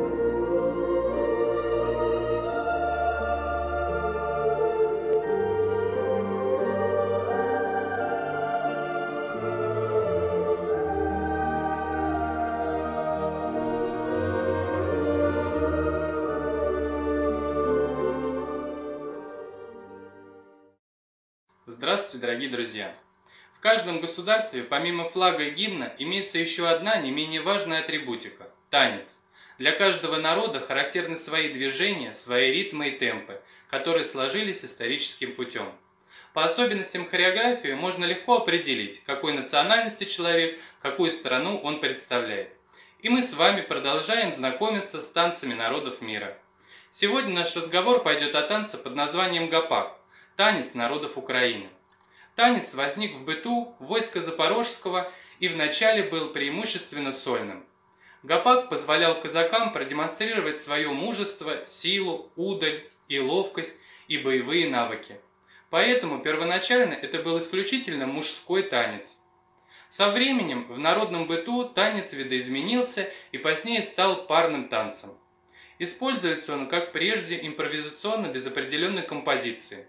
Здравствуйте, дорогие друзья! В каждом государстве, помимо флага и гимна, имеется еще одна не менее важная атрибутика – танец. Для каждого народа характерны свои движения, свои ритмы и темпы, которые сложились историческим путем. По особенностям хореографии можно легко определить, какой национальности человек, какую страну он представляет. И мы с вами продолжаем знакомиться с танцами народов мира. Сегодня наш разговор пойдет о танце под названием гопак – танец народов Украины. Танец возник в быту войска Запорожского и вначале был преимущественно сольным. Гопак позволял казакам продемонстрировать свое мужество, силу, удаль и ловкость и боевые навыки. Поэтому первоначально это был исключительно мужской танец. Со временем в народном быту танец видоизменился и позднее стал парным танцем. Используется он, как прежде, импровизационно без определенной композиции.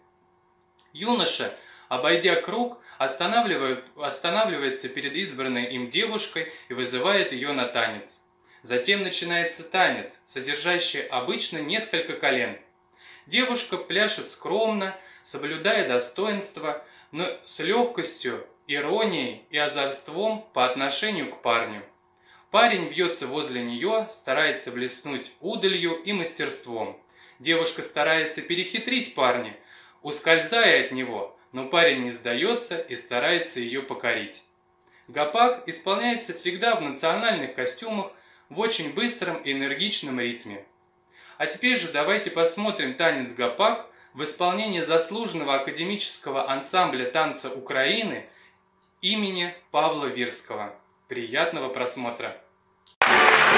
Юноша, обойдя круг, останавливается перед избранной им девушкой и вызывает ее на танец. Затем начинается танец, содержащий обычно несколько колен. Девушка пляшет скромно, соблюдая достоинство, но с легкостью, иронией и озорством по отношению к парню. Парень бьется возле нее, старается блеснуть удалью и мастерством. Девушка старается перехитрить парня, ускользая от него, но парень не сдается и старается ее покорить. Гопак исполняется всегда в национальных костюмах в очень быстром и энергичном ритме. А теперь же давайте посмотрим танец гопак в исполнении заслуженного академического ансамбля танца Украины имени Павла Вирского. Приятного просмотра!